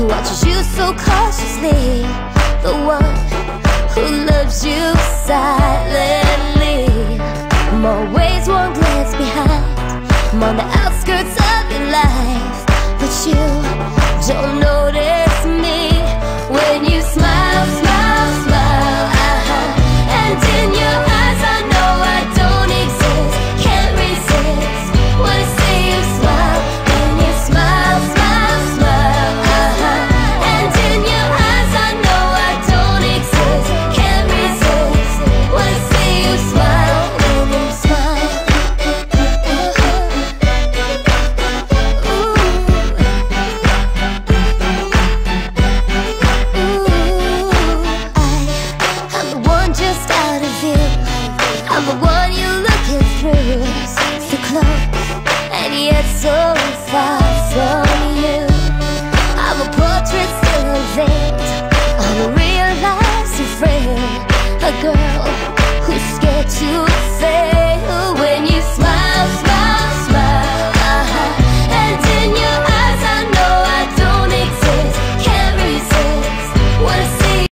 watches you so cautiously, the one who loves you silently. More ways, one glance behind. I'm on the outskirts of your life, but you don't notice me when you smile, smile, smile. And in your eyes I know I don't exist, can't resist. Wanna see you smile when you smile, smile, smile. And in your eyes I know I don't exist, can't resist. Wanna see you smile when you smile. I'm the one just out of view, I'm the one you're looking through. So close and yet so far from you. I'm a portrait still unveiled, I'm a real life friend, a girl who's scared to fail.